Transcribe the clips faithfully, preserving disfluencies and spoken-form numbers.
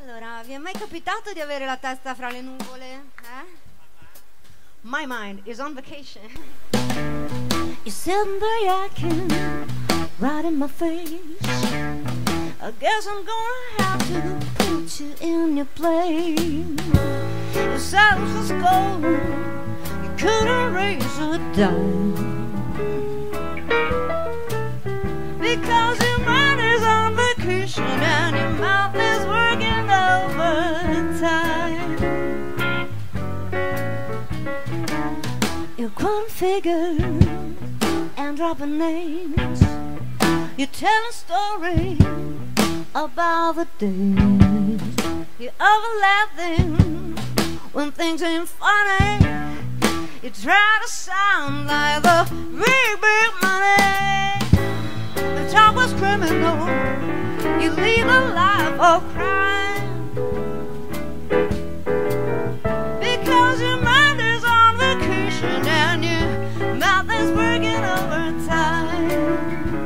Allora, vi è mai capitato di avere la testa fra le nuvole? Eh? My mind is on vacation. You're sitting there yakking right in my face. I guess I'm gonna have to put you in your place. Your silence was gold, you couldn't raise a dime, because your mind is on vacation and your mouth is working overtime. You're quoting figures and dropping names. You're telling stories about the days you're overlapping when things ain't funny. You try to sound like the big, big money. The talk was criminal. You lead a life of crime, because your mind is on vacation and your mouth is working overtime.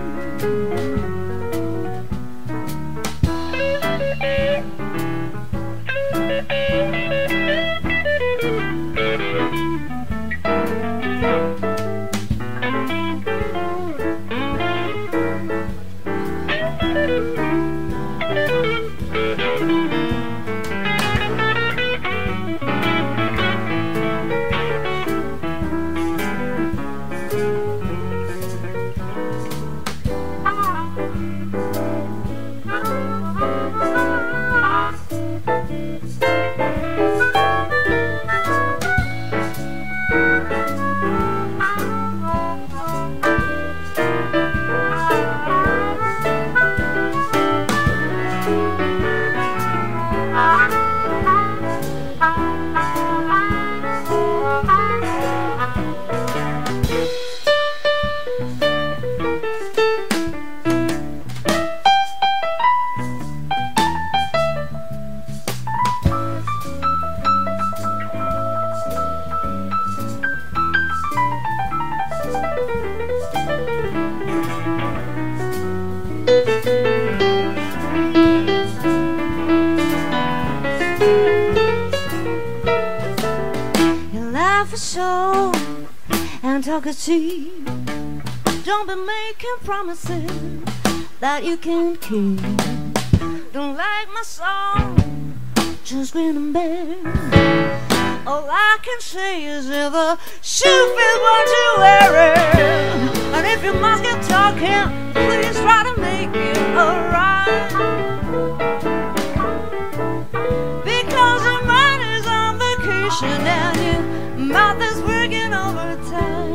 Talk is cheap. Don't be making promises that you can't keep. Don't like my song, just grin and bear. All I can say is if the shoe fits, won't you wear it? And if you must get talking, please try to make it alright, because your mind is on vacation and your mouth is working overtime.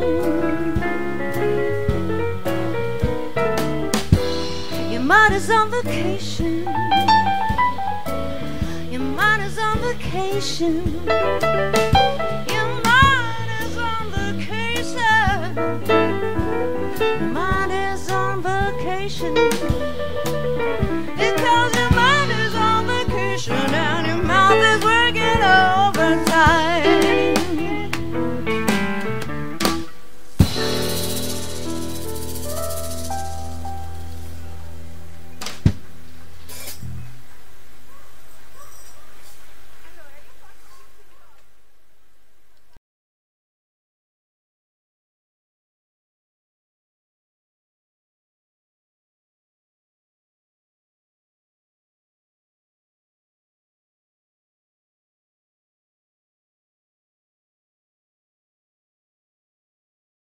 Your mind is on vacation. Your mind is on vacation.